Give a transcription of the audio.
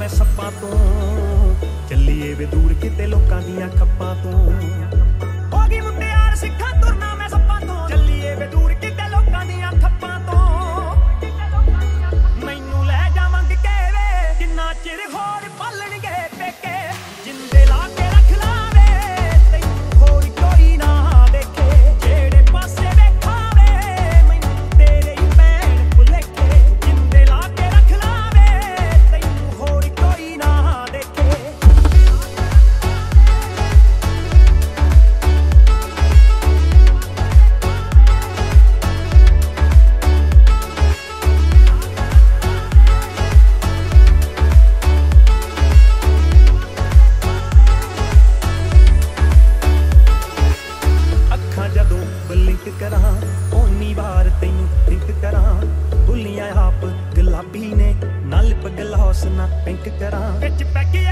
ਸੱਪਾਂ ਤੋਂ ਚੱਲੀਏ ਵੇ ਦੂਰ ਕਿਤੇ ਲੋਕਾਂ ਦੀਆਂ ਖੱਪਾਂ ਤੋਂ ਹੋ ਗਈ ਮੁਟਿਆਰ ਸਿੱਖਾਂ ਤੁਰਨਾ ਮੈਂ ਸੱਪਾਂ ਤੋਂ ਚੱਲੀਏ ਵੇ ਦੂਰ ਕਿਤੇ ਲੋਕਾਂ ਦੀਆਂ ਖੱਪਾਂ ਤੋਂ ਮੈਨੂੰ ਲੈ ਜਾ ਮੰਗ ਕੇ ਵੇ ਕਿੰਨਾ ਚਿਰ ਹੋਰ ਪਾਲਣਗੇ ਪੇਕੇ ਜਿੰਦੇ ਲਾ ਕੇ ਰੱਖ ਲਾਵੇ ਤੈਨੂੰ ਹੋਰ ਕੋਈ ਨਾ ਦੇਖੇ ਜਿਹੜੇ ਪਾਸੇ ਵੇਖਾਵੇ ਮੈਨੂੰ ਤੇਰੇ ਹੀ ਭੈਣ ਭੁਲੇਖੇ ਜਿੰਦੇ ਲਾ ਕੇ ਰੱਖ ਲਾਵੇ ਤੈਨੂੰ ਹੋਰ ਕੋਈ ਨਾ ਦੇਖੇ ਕਰਾਂ ਓਨੀ ਵਾਰ ਤੈਨੂੰ ਥਿੰਕ ਕਰਾਂ ਭੁੱਲੀਆਂ ਆਪ ਗੁਲਾਬੀ ਨੇ ਨਾਲ ਲਿਪ ਗਲੋਸ ਨਾ ਪਿੰਕ ਕਰਾਂ ਵਿੱਚ ਪੈ ਗਿਆ